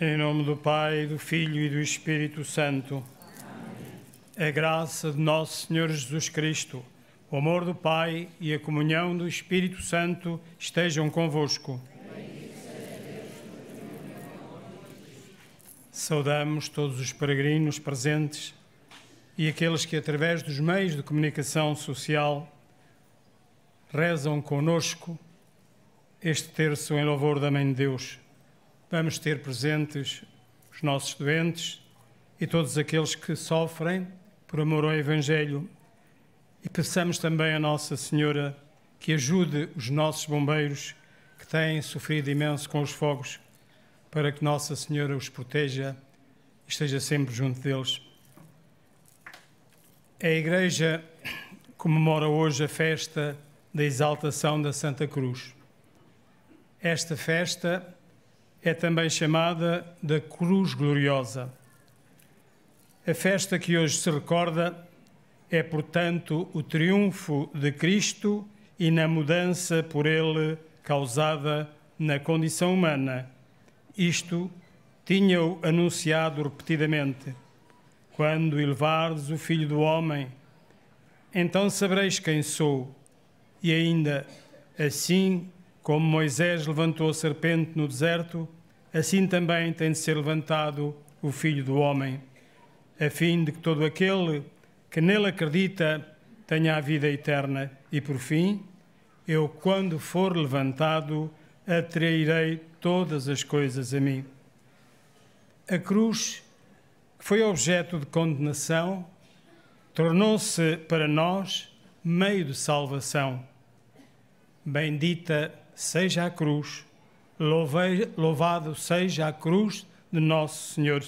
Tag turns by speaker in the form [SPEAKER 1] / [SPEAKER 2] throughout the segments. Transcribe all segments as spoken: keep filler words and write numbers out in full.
[SPEAKER 1] Em nome do Pai, do Filho e do Espírito Santo. Amém. A graça de nosso Senhor Jesus Cristo, o amor do Pai e a comunhão do Espírito Santo estejam convosco. Saudamos todos os peregrinos presentes e aqueles que, através dos meios de comunicação social, rezam conosco este terço em louvor da Mãe de Deus. Vamos ter presentes os nossos doentes e todos aqueles que sofrem por amor ao Evangelho. E peçamos também a Nossa Senhora que ajude os nossos bombeiros que têm sofrido imenso com os fogos, para que Nossa Senhora os proteja e esteja sempre junto deles. A Igreja comemora hoje a festa da exaltação da Santa Cruz. Esta festa é também chamada da Cruz Gloriosa. A festa que hoje se recorda é, portanto, o triunfo de Cristo e na mudança por ele causada na condição humana. Isto tinha-o anunciado repetidamente. Quando elevardes o Filho do Homem, então sabereis quem sou. E ainda, assim como Moisés levantou a serpente no deserto, assim também tem de ser levantado o Filho do Homem, a fim de que todo aquele que nele acredita tenha a vida eterna. E por fim, eu, quando for levantado, atrairei todas as coisas a mim. A cruz, que foi objeto de condenação, tornou-se para nós meio de salvação. Bendita seja a cruz, louvei, louvado seja a cruz de Nosso Senhor.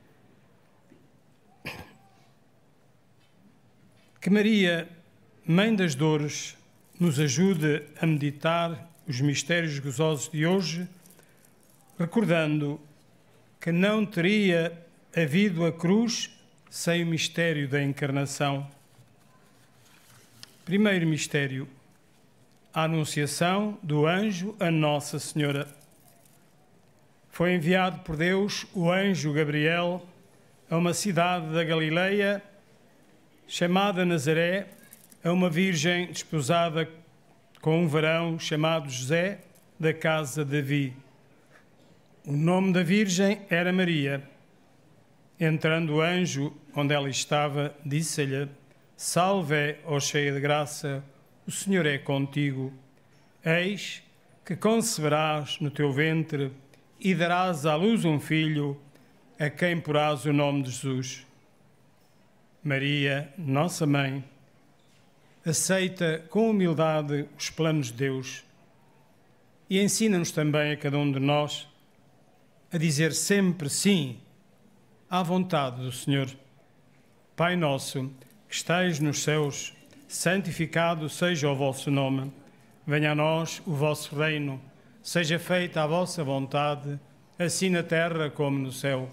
[SPEAKER 1] Que Maria, Mãe das Dores, nos ajude a meditar os mistérios gozosos de hoje, recordando que não teria havido a cruz sem o mistério da encarnação. Primeiro mistério: a anunciação do anjo a Nossa Senhora. Foi enviado por Deus o anjo Gabriel a uma cidade da Galileia chamada Nazaré, a uma virgem desposada com um varão chamado José, da casa de Davi. O nome da virgem era Maria. Entrando o anjo onde ela estava, disse-lhe: Salve, ó cheia de graça, o Senhor é contigo. Eis que conceberás no teu ventre e darás à luz um filho, a quem porás o nome de Jesus. Maria, nossa Mãe, aceita com humildade os planos de Deus e ensina-nos também a cada um de nós a dizer sempre sim à vontade do Senhor. Pai nosso, que estais nos céus, santificado seja o vosso nome. Venha a nós o vosso reino. Seja feita a vossa vontade, assim na terra como no céu.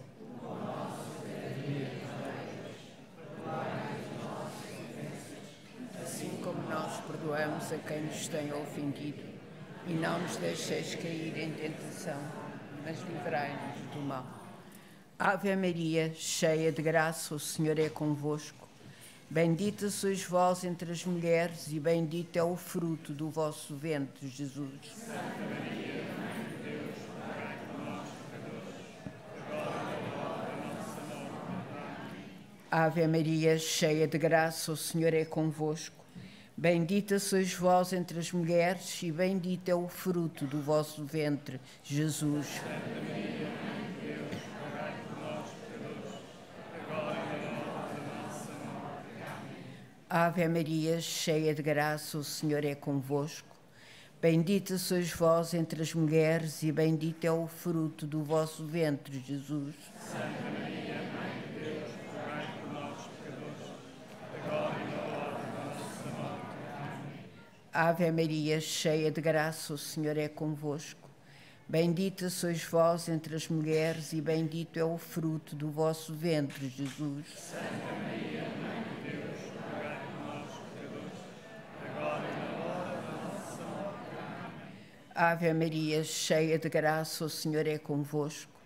[SPEAKER 2] Assim como nós perdoamos a quem nos tem ofendido, e não nos deixeis cair em tentação, mas livrai-nos do mal. Ave Maria, cheia de graça, o Senhor é convosco. Bendita sois vós entre as mulheres, e bendito é o fruto do vosso ventre, Jesus. Santa Maria, Mãe de Deus, rogai por nós, pecadores, agora e na hora da nossa morte. Ave Maria, cheia de graça, o Senhor é convosco. Bendita sois vós entre as mulheres, e bendito é o fruto do vosso ventre, Jesus. Santa Maria, Mãe de Deus, rogai por nós, pecadores, agora e na hora da nossa morte. Ave Maria, cheia de graça, o Senhor é convosco. Bendita sois vós entre as mulheres, e bendito é o fruto do vosso ventre, Jesus. Santa Maria, Mãe de Deus, rogai por nós, pecadores, agora e na hora da nossa morte. Ave Maria, cheia de graça, o Senhor é convosco. Bendita sois vós entre as mulheres, e bendito é o fruto do vosso ventre, Jesus. Santa Maria, Mãe de Deus, rogai por nós, pecadores, agora e na hora da nossa morte. Ave Maria, cheia de graça, o Senhor é convosco.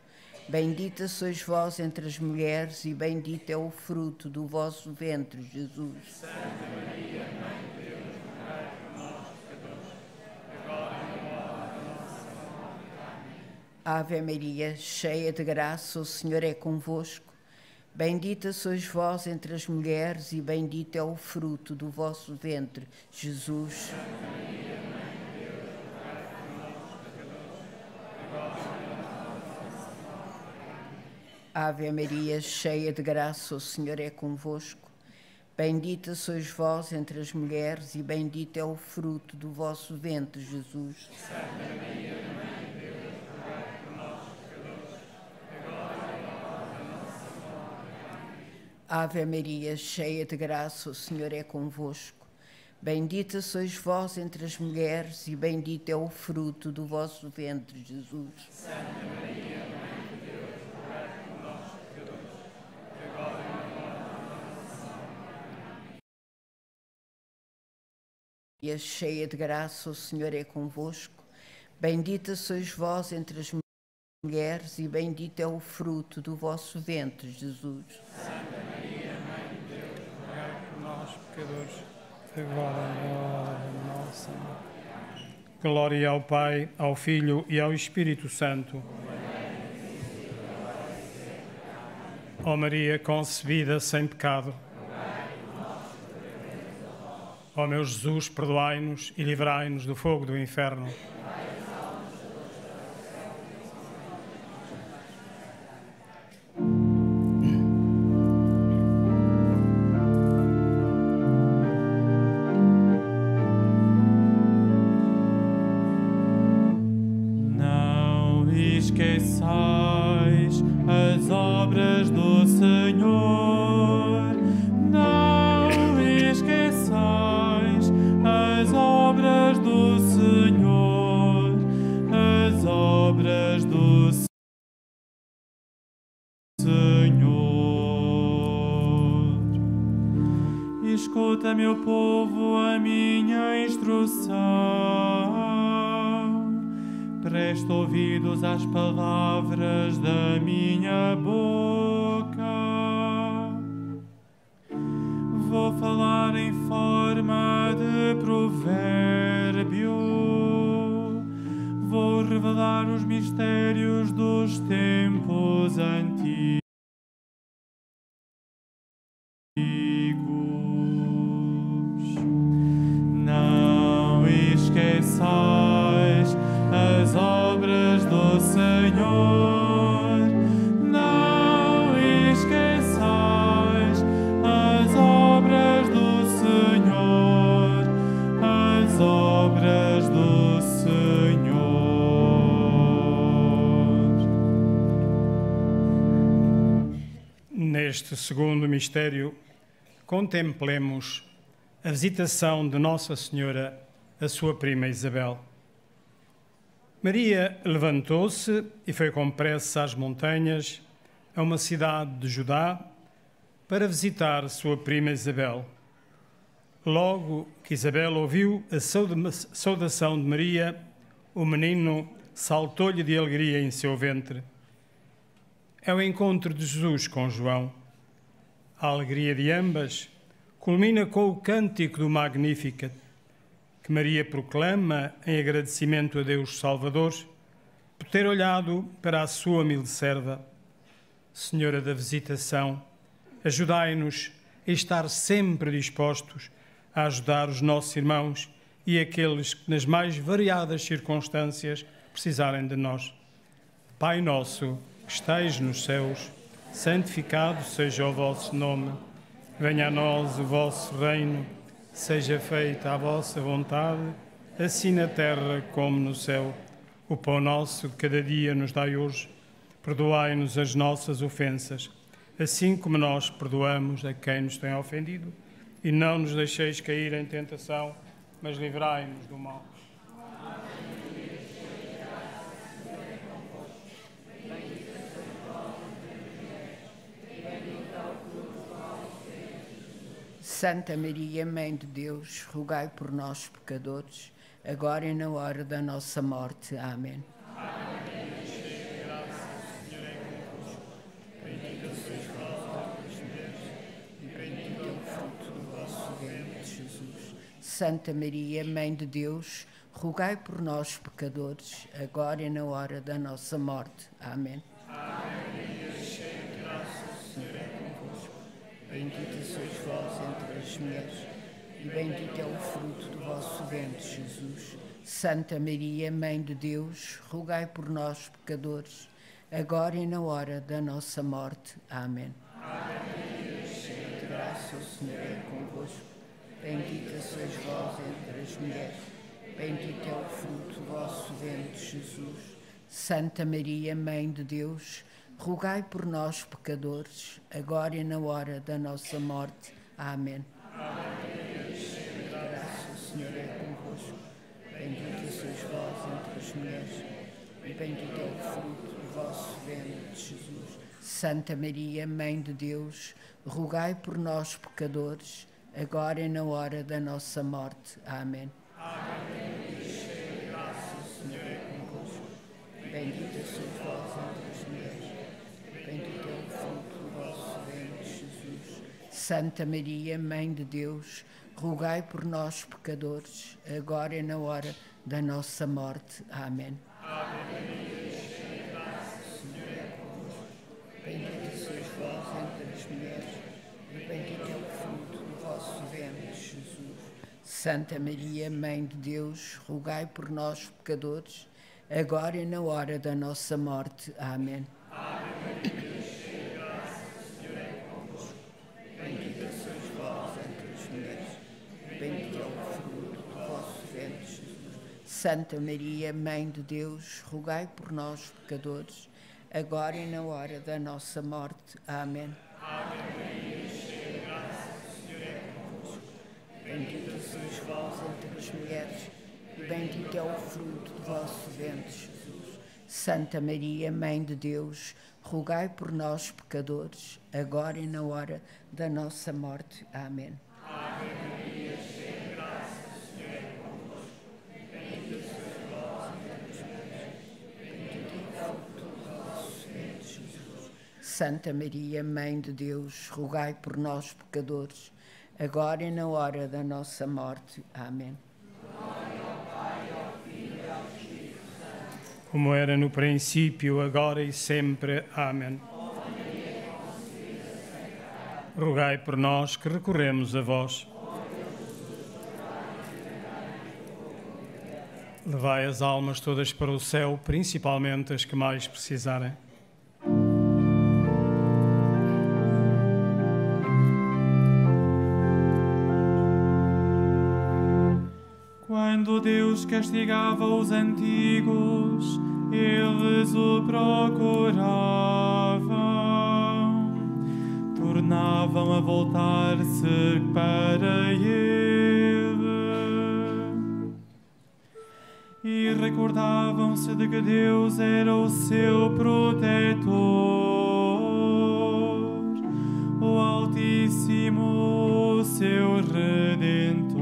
[SPEAKER 2] Bendita sois vós entre as mulheres, e bendito é o fruto do vosso ventre, Jesus.
[SPEAKER 1] Santa Maria, Mãe de Deus, rogai por nós, pecadores, agora e na hora da nossa morte. Amém.
[SPEAKER 2] Ave Maria, cheia de graça, o Senhor é convosco. Bendita sois vós entre as mulheres, e bendito é o fruto do vosso ventre, Jesus.
[SPEAKER 1] Santa Maria, Mãe de Deus, rogai por nós, pecadores, agora e na hora da nossa morte.
[SPEAKER 2] Ave Maria, cheia de graça, o Senhor é convosco. Bendita sois vós entre as mulheres, e bendito é o fruto do vosso ventre, Jesus.
[SPEAKER 1] Santa Maria, Mãe de Deus, rogai por nós, pecadores, agora e na hora da nossa morte.
[SPEAKER 2] Ave Maria, cheia de graça, o Senhor é convosco. Bendita sois vós entre as mulheres, e bendito é o fruto do vosso ventre, Jesus.
[SPEAKER 1] Santa Maria, Mãe de Deus, rogai por nós, pecadores, agora e na hora da nossa morte.
[SPEAKER 2] Maria, cheia de graça, o Senhor é convosco. Bendita sois vós entre as mulheres, e bendito é o fruto do vosso ventre, Jesus.
[SPEAKER 1] Santa Maria, Mãe de Deus, rogai por nós, pecadores, agora e na hora da nossa morte. Glória ao Pai, ao Filho e ao Espírito Santo. Ó Maria concebida sem pecado. Ó meu Jesus, perdoai-nos e livrai-nos do fogo do inferno.
[SPEAKER 3] Não esqueçais as obras do Senhor. Não esqueçais as obras do Senhor, as obras do Senhor. Escuta, meu povo, a minha instrução. Presta ouvidos às palavras da minha boca. Vou falar em forma de provérbio. Vou revelar os mistérios dos tempos antigos. Não esqueçais as obras do Senhor. Não esqueçais as obras do Senhor, as obras do Senhor.
[SPEAKER 1] Neste segundo mistério, contemplemos a visitação de Nossa Senhora à sua prima Isabel. Maria levantou-se e foi com pressa às montanhas, a uma cidade de Judá, para visitar sua prima Isabel. Logo que Isabel ouviu a saudação de Maria, o menino saltou-lhe de alegria em seu ventre. É o encontro de Jesus com João. A alegria de ambas culmina com o cântico do Magnificat, que Maria proclama em agradecimento a Deus Salvador por ter olhado para a sua humilde serva. Senhora da Visitação, ajudai-nos a estar sempre dispostos a ajudar os nossos irmãos e aqueles que, nas mais variadas circunstâncias, precisarem de nós. Pai nosso, que estais nos céus, santificado seja o vosso nome. Venha a nós o vosso reino. Seja feita a vossa vontade, assim na terra como no céu. O pão nosso de cada dia nos dai hoje. Perdoai-nos as nossas ofensas, assim como nós perdoamos a quem nos tem ofendido. E não nos deixeis cair em tentação, mas livrai-nos do mal.
[SPEAKER 2] Santa Maria, Mãe de Deus, rogai por nós, pecadores, agora e na hora da nossa morte. Amém.
[SPEAKER 1] Amém. Cheia de graça, o Senhor é
[SPEAKER 2] Santa Maria, Mãe de Deus, rogai por nós, pecadores, agora e na hora da nossa morte. Amém.
[SPEAKER 4] Ave Maria, cheia de graça, o Senhor é convosco.
[SPEAKER 2] Bendita sois vós entre as mulheres, e bendito é o fruto do vosso ventre, Jesus. Santa Maria, Mãe de Deus, rogai por nós, pecadores, agora e na hora da nossa morte. Amém.
[SPEAKER 4] Ave Maria, cheia de
[SPEAKER 2] Graça, o Senhor é convosco. Bendita sois vós entre as mulheres, bendito é o fruto do vosso ventre, Jesus. Santa Maria, Mãe de Deus, rogai por nós, pecadores, agora e na hora da nossa morte. Amém.
[SPEAKER 4] Ave Maria, cheia de
[SPEAKER 2] Graça, o Senhor é convosco. Bendita sois vós entre as mulheres, e bendito é o fruto do vosso ventre, Jesus. Santa Maria, Mãe de Deus, rogai por nós, pecadores, agora e na hora da nossa morte. Amém.
[SPEAKER 4] Ave Maria, cheia de graça, o Senhor é convosco.
[SPEAKER 2] Bendita sois vós entre as mulheres, bendito é o fruto do vosso ventre, Jesus. Santa Maria, Mãe de Deus, rogai por nós, pecadores, agora e na hora da nossa morte. Amém.
[SPEAKER 4] Ave Maria, cheia de graça, o Senhor é convosco.
[SPEAKER 2] Bendita sois vós entre as mulheres, e bendito é o fruto do vosso ventre, Jesus. Santa Maria, Mãe de Deus, rogai por nós, pecadores, agora e na hora da nossa morte. Amém.
[SPEAKER 4] Ave Maria, cheia de graça, o Senhor é convosco.
[SPEAKER 2] Bendita sois vós entre as mulheres, bendito é o fruto do vosso ventre, Jesus. Santa Maria, Mãe de Deus, rogai por nós, pecadores, agora e na hora da nossa morte. Amém.
[SPEAKER 4] Ave Maria, cheia de graça, o Senhor é convosco.
[SPEAKER 2] Bendita sois vós entre as mulheres, e bendito é o fruto do vosso ventre, Jesus. Santa Maria, Mãe de Deus, rogai por nós, pecadores, agora e na hora da nossa morte. Amém.
[SPEAKER 4] Ave Maria, cheia de graça, o Senhor é convosco. Bendita sois vós entre as mulheres. Bendito é o fruto do vosso ventre, Jesus.
[SPEAKER 2] Santa Maria, Mãe de Deus, rogai por nós, pecadores, agora e na hora da nossa morte. Amém.
[SPEAKER 1] Como era no princípio, agora e sempre. Amém. Rogai por nós que recorremos a vós. Levai as almas todas para o céu, principalmente as que mais precisarem.
[SPEAKER 3] Quando Deus castigava os antigos, eles o procuravam, tornavam a voltar-se para Ele e recordavam-se de que Deus era o seu protetor, o Altíssimo, o seu Redentor.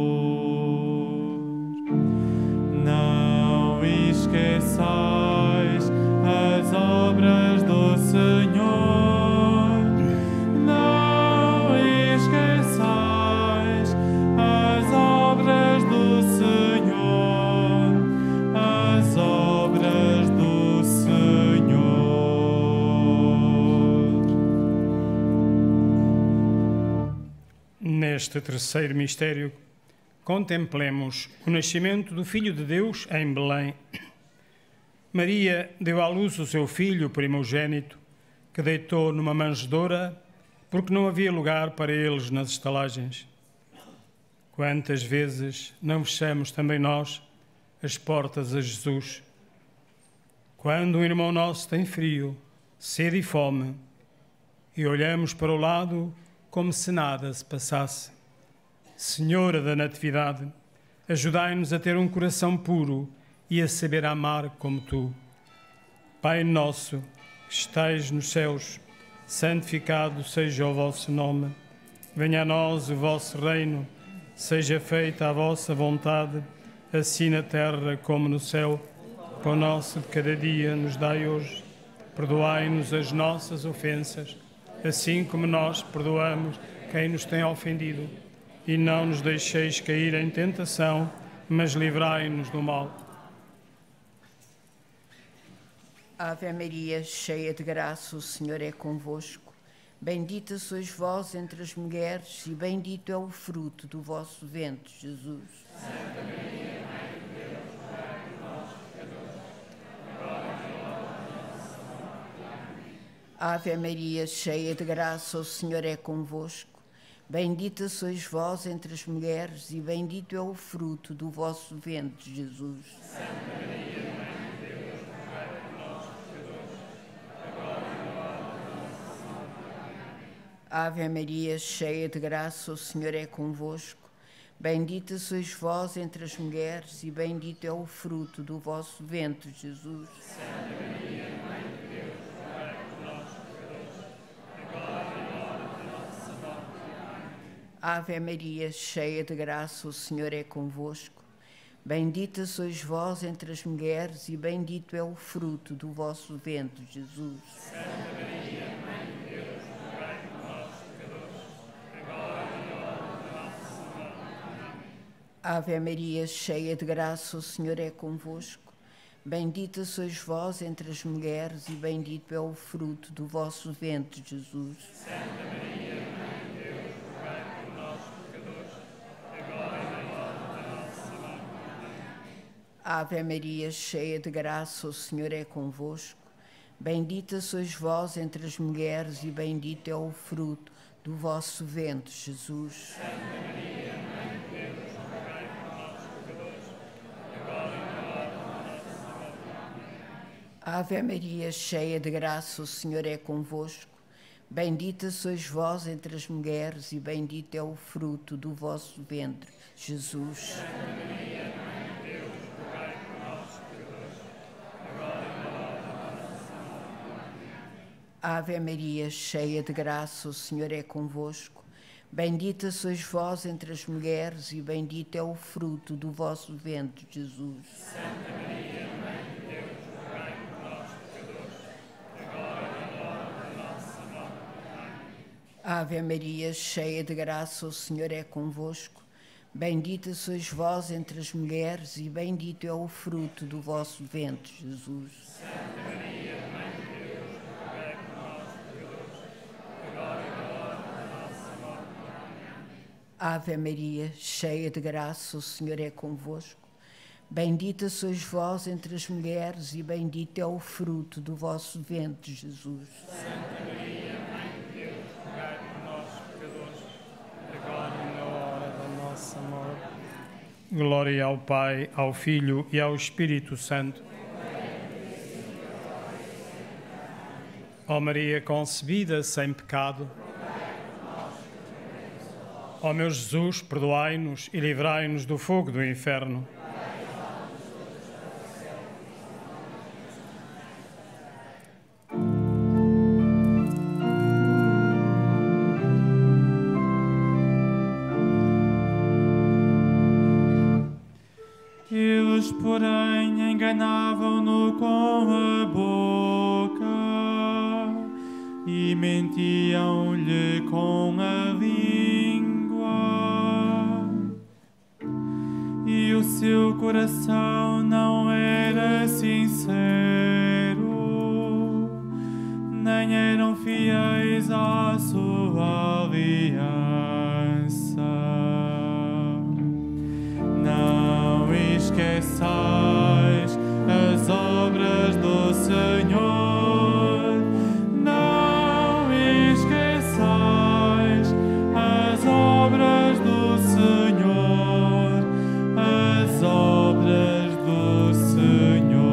[SPEAKER 3] Não esqueçais as obras do Senhor, não esqueçais as obras do Senhor, as obras do Senhor.
[SPEAKER 1] Neste terceiro mistério, contemplemos o nascimento do Filho de Deus em Belém. Maria deu à luz o seu filho primogênito, que deitou numa manjedoura, porque não havia lugar para eles nas estalagens. Quantas vezes não fechamos também nós as portas a Jesus? Quando um irmão nosso tem frio, sede e fome, e olhamos para o lado como se nada se passasse. Senhora da Natividade, ajudai-nos a ter um coração puro e a saber amar como Tu. Pai nosso, que estais nos céus, santificado seja o vosso nome. Venha a nós o vosso reino, seja feita a vossa vontade, assim na terra como no céu. O pão nosso de cada dia nos dai hoje. Perdoai-nos as nossas ofensas, assim como nós perdoamos quem nos tem ofendido. e não nos deixeis cair em tentação, mas livrai-nos do mal.
[SPEAKER 2] Ave Maria, cheia de graça, o Senhor é convosco. Bendita sois vós entre as mulheres, e bendito é o fruto do vosso ventre, Jesus.
[SPEAKER 4] Santa Maria, Mãe de Deus, rogai por nós, pecadores, agora e na hora da nossa morte. Amém.
[SPEAKER 2] Ave Maria, cheia de graça, o Senhor é convosco. Bendita sois vós entre as mulheres, e bendito é o fruto do vosso ventre, Jesus.
[SPEAKER 4] Santa Maria, Mãe de Deus, rogai por nós, pecadores, agora e na hora da nossa morte. Amém.
[SPEAKER 2] Ave Maria, cheia de graça, o Senhor é convosco. Bendita sois vós entre as mulheres, e bendito é o fruto do vosso ventre, Jesus.
[SPEAKER 4] Santa Maria, Mãe de Deus, rogai por nós, pecadores, agora e na hora da nossa morte. Amém.
[SPEAKER 2] Ave Maria, cheia de graça, o Senhor é convosco. Bendita sois vós entre as mulheres, e bendito é o fruto do vosso ventre, Jesus.
[SPEAKER 4] Santa Maria, Mãe de Deus, rogai por nós, pecadores, agora e na hora da nossa morte. Amém.
[SPEAKER 2] Ave Maria, cheia de graça, o Senhor é convosco. Bendita sois vós entre as mulheres, e bendito é o fruto do vosso ventre, Jesus.
[SPEAKER 4] Santa Maria, Mãe de Deus, rogai por nós, pecadores, agora e na hora da nossa morte. Amém.
[SPEAKER 2] Ave Maria, cheia de graça, o Senhor é convosco. Bendita sois vós entre as mulheres, e bendito é o fruto do vosso ventre, Jesus.
[SPEAKER 4] Santa Maria, Mãe de Deus, rogai por nós, pecadores, agora e na hora da nossa morte. Amém.
[SPEAKER 2] Ave Maria, cheia de graça, o Senhor é convosco. Bendita sois vós entre as mulheres, e bendito é o fruto do vosso ventre, Jesus.
[SPEAKER 4] Santa Maria, Mãe de Deus, rogai por nós, pecadores, agora e na hora da nossa morte. Amém.
[SPEAKER 2] Ave Maria, cheia de graça, o Senhor é convosco. Bendita sois vós entre as mulheres, e bendito é o fruto do vosso ventre, Jesus.
[SPEAKER 4] Santa Maria, Mãe de Deus, rogai por nós, pecadores, agora e na hora da nossa morte. Amém.
[SPEAKER 2] Ave Maria, cheia de graça, o Senhor é convosco. Bendita sois vós entre as mulheres, e bendito é o fruto do vosso ventre, Jesus.
[SPEAKER 4] Santa Maria, Mãe de Deus, rogai por nós, pecadores, agora e na hora da nossa morte. Amém.
[SPEAKER 2] Ave Maria, cheia de graça, o Senhor é convosco. Bendita sois vós entre as mulheres, e bendito é o fruto do vosso ventre, Jesus.
[SPEAKER 4] Santa Maria, Mãe de Deus, rogai por nós, pecadores, agora
[SPEAKER 1] E na hora da nossa morte. Glória ao Pai, ao Filho e ao Espírito Santo. Ó Maria concebida sem pecado, ó meu Jesus, perdoai-nos e livrai-nos do fogo do inferno.
[SPEAKER 3] Eles, porém, enganavam-no com a boca e mentiam-lhe com a língua. E o seu coração não era sincero, nem eram fiéis à sua aliança. Não esqueçais as obras do Senhor, não esqueçais as obras do Senhor, as obras do Senhor.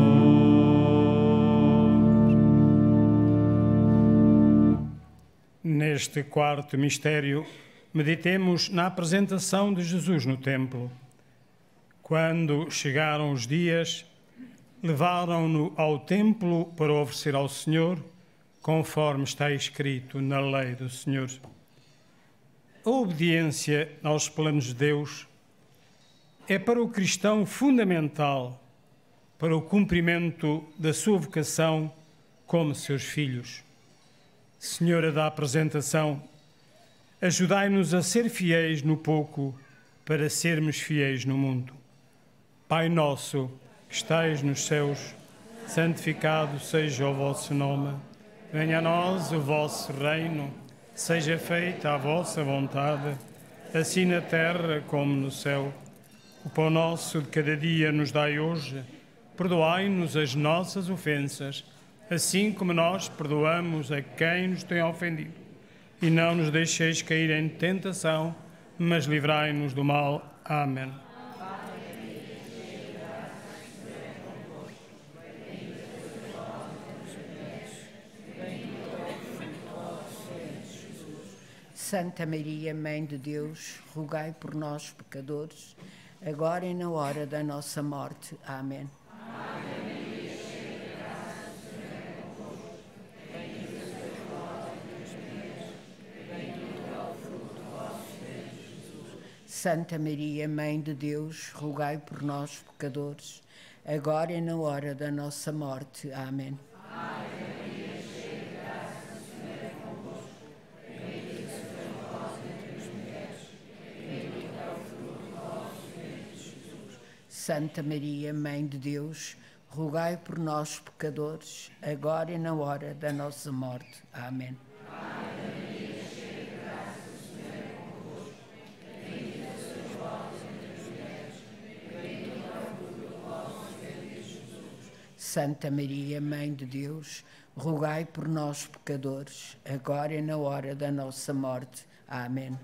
[SPEAKER 1] Neste quarto mistério, meditemos na apresentação de Jesus no templo. Quando chegaram os dias, levaram-no ao templo para oferecer ao Senhor, conforme está escrito na lei do Senhor. A obediência aos planos de Deus é para o cristão fundamental para o cumprimento da sua vocação como seus filhos. Senhora da apresentação, Ajudai-nos a ser fiéis no pouco, para sermos fiéis no mundo. Pai nosso, que estais nos céus, santificado seja o vosso nome. Venha a nós o vosso reino, seja feita a vossa vontade, assim na terra como no céu. O pão nosso de cada dia nos dai hoje. Perdoai-nos as nossas ofensas, assim como nós perdoamos a quem nos tem ofendido. E não nos deixeis cair em tentação, mas livrai-nos do mal. Amém.
[SPEAKER 2] Santa Maria, Mãe de Deus, rogai por nós, pecadores, agora e na hora da nossa morte. Amém. Santa Maria, Mãe de Deus, rogai por nós, pecadores, agora e na hora da nossa morte. Amém. Santa Maria, Mãe de Deus, rogai por nós, pecadores, agora e na hora da nossa morte. Amém. Santa Maria, Mãe de Deus, rogai por nós, pecadores, agora e na hora da nossa morte. Amém.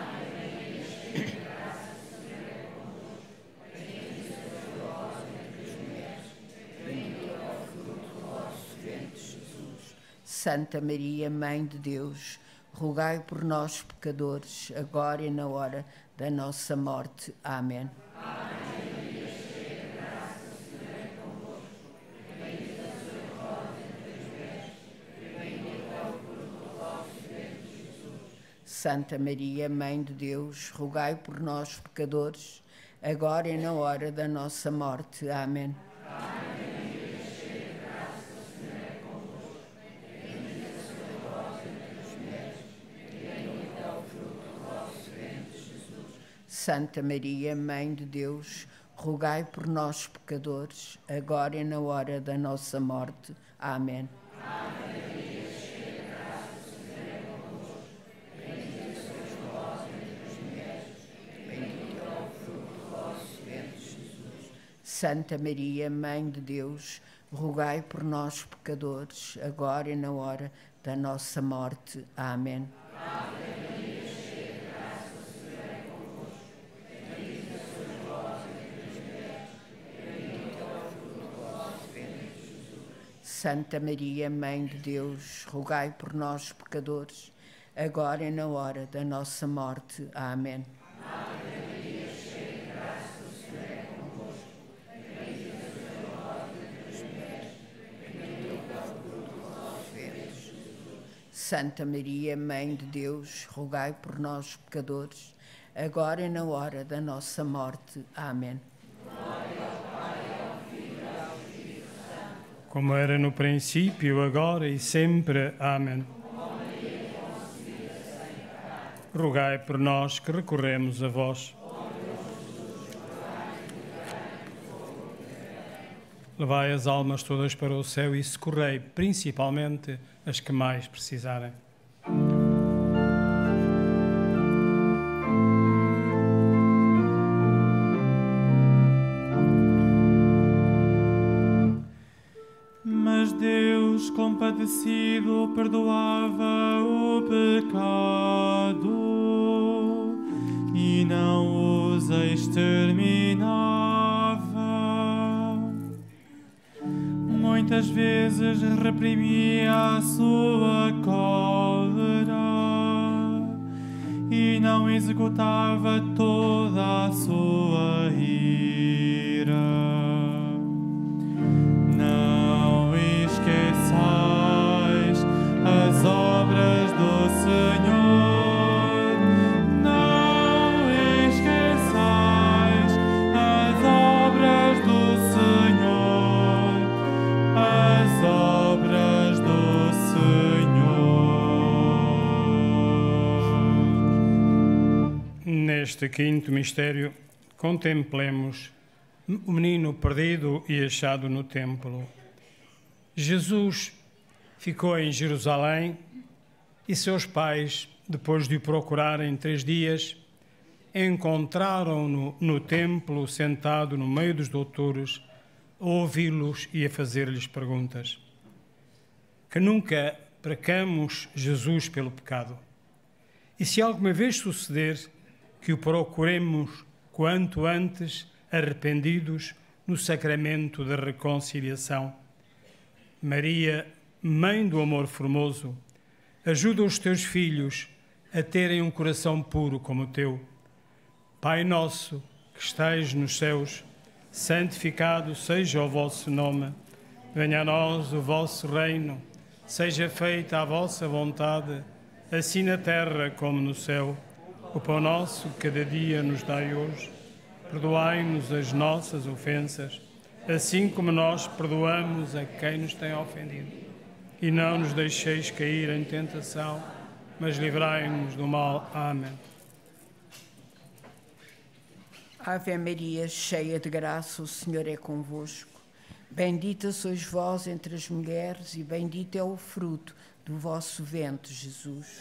[SPEAKER 2] Santa Maria, Mãe de Deus, rogai por nós, pecadores, agora e na hora da nossa morte. Amém. Santa Maria, Mãe de Deus, rogai por nós, pecadores, agora e na hora da nossa morte. Amém. Santa Maria, Mãe de Deus, rogai por nós, pecadores, agora e na hora da nossa morte. Amém. Santa Maria, Mãe de Deus, rogai por nós, pecadores, agora e na hora da nossa morte. Amém. Santa Maria, Mãe de Deus, rogai por nós, pecadores, agora e na hora da nossa morte. Amém. Santa Maria, Mãe de Deus, rogai por nós, pecadores, agora e na hora da nossa morte. Amém.
[SPEAKER 1] Como era no princípio, agora e sempre. Amém. Rogai por nós que recorremos a vós. Levai as almas todas para o céu e socorrei principalmente as que mais precisarem.
[SPEAKER 3] Mas Deus, compadecido, perdoava o pecado e não os exterminava. Muitas vezes reprimia a sua cólera e não executava toda a sua ira. Não esqueçais as obras do Senhor, não esqueçais as obras do Senhor, as obras do Senhor.
[SPEAKER 1] neste quinto mistério, contemplemos o menino perdido e achado no templo. Jesus ficou em Jerusalém e seus pais, depois de o procurarem três dias, encontraram-no no templo, sentado no meio dos doutores, a ouvi-los e a fazer-lhes perguntas. Que nunca precamos Jesus pelo pecado. E se alguma vez suceder, que o procuremos quanto antes, arrependidos, no sacramento da reconciliação. Maria, Mãe do amor formoso, ajuda os teus filhos a terem um coração puro como o teu. Pai nosso, que estais nos céus, santificado seja o vosso nome. Venha a nós o vosso reino. Seja feita a vossa vontade, assim na terra como no céu. O pão nosso cada dia nos dai hoje. Perdoai-nos as nossas ofensas, assim como nós perdoamos a quem nos tem ofendido. E não nos deixeis cair em tentação, mas livrai-nos do mal. Amém.
[SPEAKER 2] Ave Maria, cheia de graça, o Senhor é convosco. Bendita sois vós entre as mulheres e bendito é o fruto do vosso ventre, Jesus.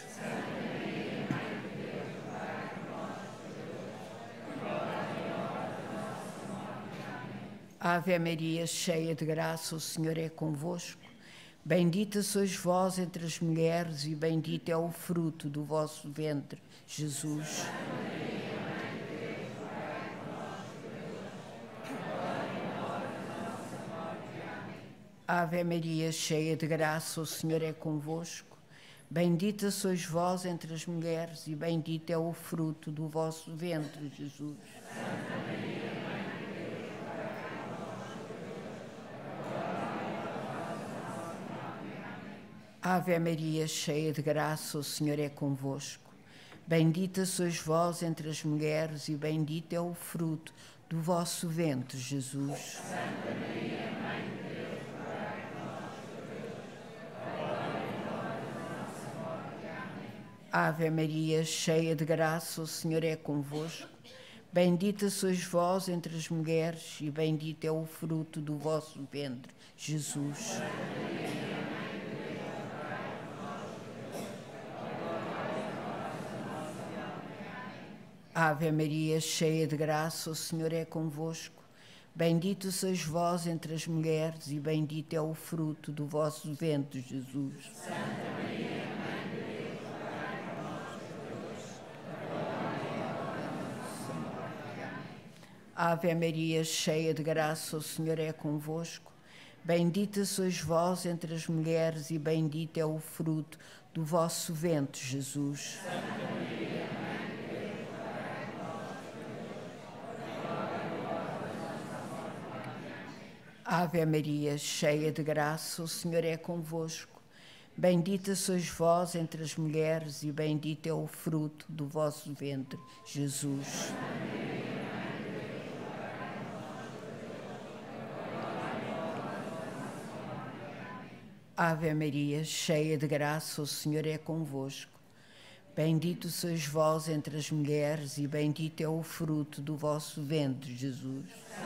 [SPEAKER 2] Ave Maria, cheia de graça, o Senhor é convosco. Bendita sois vós entre as mulheres e bendito é o fruto do vosso ventre, Jesus. Ave Maria, cheia de graça, o Senhor é convosco. Bendita sois vós entre as mulheres e bendito é o fruto do vosso ventre, Jesus. Ave Maria, cheia de graça, o Senhor é convosco. Bendita sois vós entre as mulheres e bendito é o fruto do vosso ventre, Jesus. Santa Maria, Mãe de Deus, rogai por nós, Ave Maria, cheia de graça, o Senhor é convosco. Bendita sois vós entre as mulheres e bendito é o fruto do vosso ventre, Jesus. Ave Maria, cheia de graça, o Senhor é convosco. Bendito sois vós entre as mulheres e bendito é o fruto do vosso ventre, Jesus. Santa Maria, Mãe de Deus, rogai por nós, Ave Maria, cheia de graça, o Senhor é convosco. Bendita sois vós entre as mulheres e bendito é o fruto do vosso ventre, Jesus. Santa Maria, Ave Maria, cheia de graça, o Senhor é convosco. Bendita sois vós entre as mulheres e bendito é o fruto do vosso ventre, Jesus. Ave Maria, cheia de graça, o Senhor é convosco. Bendito sois vós entre as mulheres e bendito é o fruto do vosso ventre, Jesus.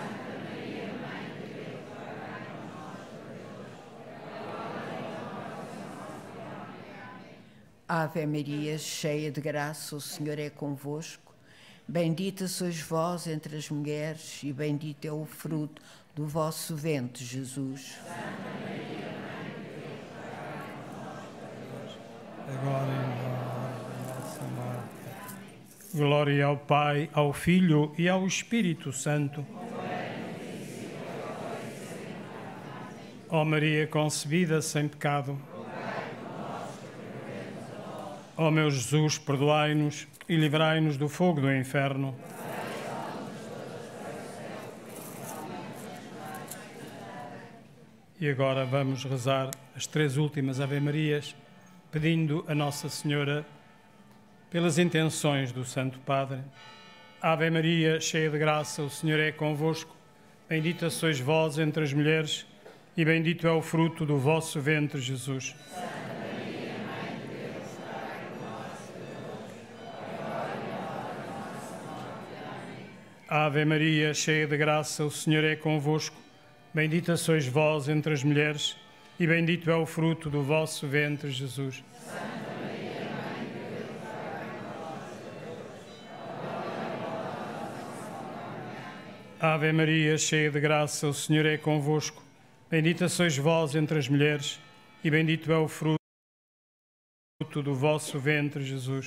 [SPEAKER 2] Ave Maria, cheia de graça, o Senhor é convosco. Bendita sois vós entre as mulheres e bendito é o fruto do vosso ventre, Jesus. Santa Maria, Mãe de Deus, rogai por nós,
[SPEAKER 1] agora e na hora da nossa morte. Glória ao Pai, ao Filho e ao Espírito Santo. Ó Maria concebida sem pecado, ó meu Jesus, perdoai-nos e livrai-nos do fogo do inferno. E agora vamos rezar as três últimas Ave-Marias, pedindo a Nossa Senhora pelas intenções do Santo Padre. Ave Maria, cheia de graça, o Senhor é convosco. Bendita sois vós entre as mulheres e bendito é o fruto do vosso ventre, Jesus. Ave Maria, cheia de graça, o Senhor é convosco. Bendita sois vós entre as mulheres, e bendito é o fruto do vosso ventre, Jesus.
[SPEAKER 4] Santa Maria, Mãe de Deus, rogai por nós.
[SPEAKER 1] Ave Maria, cheia de graça, o Senhor é convosco. Bendita sois vós entre as mulheres, e bendito é o fruto do vosso ventre, Jesus.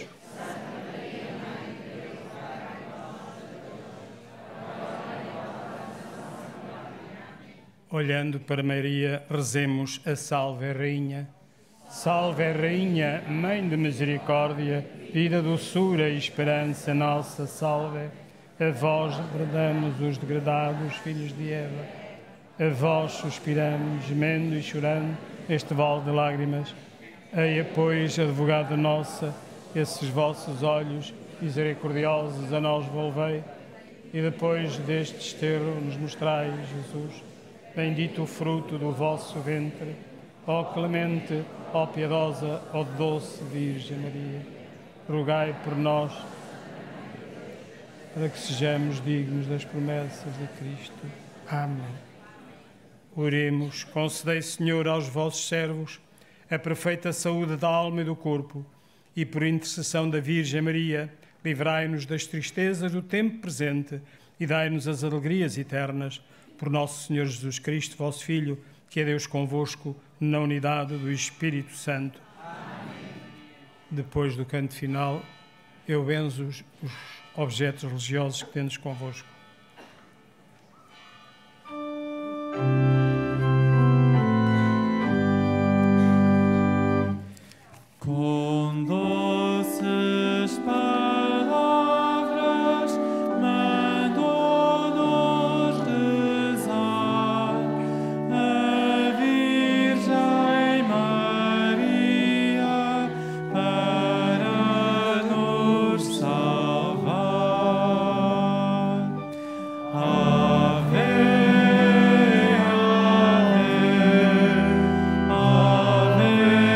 [SPEAKER 1] Olhando para Maria, rezemos a Salve Rainha. Salve Rainha, Mãe de Misericórdia, vida, doçura e esperança nossa, salve. A vós bradamos os degradados filhos de Eva. A vós suspiramos, gemendo e chorando, este vale de lágrimas. Eia, pois, advogada nossa, esses vossos olhos misericordiosos a nós volvei, e depois deste desterro nos mostrai, Jesus, bendito o fruto do vosso ventre, ó clemente, ó piedosa, ó doce Virgem Maria. Rogai por nós, para que sejamos dignos das promessas de Cristo. Amém. Oremos, concedei, Senhor, aos vossos servos a perfeita saúde da alma e do corpo, e por intercessão da Virgem Maria, livrai-nos das tristezas do tempo presente e dai-nos as alegrias eternas. Por nosso Senhor Jesus Cristo, vosso Filho, que é Deus convosco, na unidade do Espírito Santo. Amém. Depois do canto final, eu benzo os, os objetos religiosos que tendes convosco.
[SPEAKER 3] Com doces palavras mandou-nos rezar a Virgem Maria para nos salvar. Ave, Ave,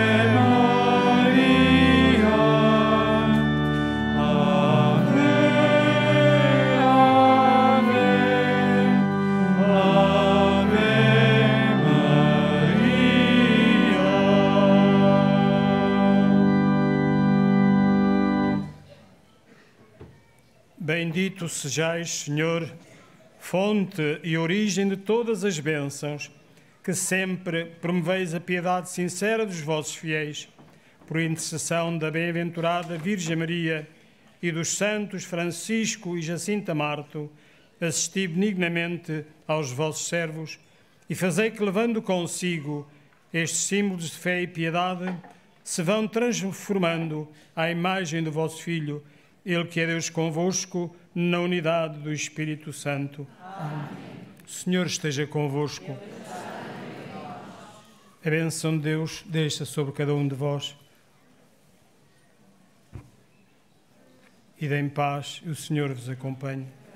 [SPEAKER 1] Bendito sejais, Senhor, fonte e origem de todas as bênçãos, que sempre promoveis a piedade sincera dos vossos fiéis, por intercessão da bem-aventurada Virgem Maria e dos santos Francisco e Jacinta Marto, assisti benignamente aos vossos servos e fazei que, levando consigo estes símbolos de fé e piedade, se vão transformando à imagem do vosso Filho, Ele que é Deus convosco, na unidade do Espírito Santo. Amém. O Senhor esteja convosco. A bênção de Deus deixa sobre cada um de vós. E dêem paz, e o Senhor vos acompanhe.